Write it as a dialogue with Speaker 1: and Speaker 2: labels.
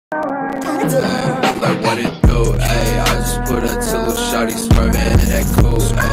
Speaker 1: Like what it do, ayy. I just put her to little shawty swerving, that cool, ayy.